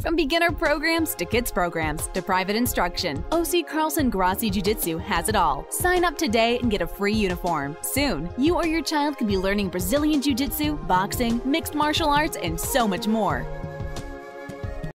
From beginner programs to kids programs to private instruction, OC Carlson Gracie Jiu Jitsu has it all. Sign up today and get a free uniform. Soon, you or your child could be learning Brazilian Jiu Jitsu, boxing, mixed martial arts, and so much more.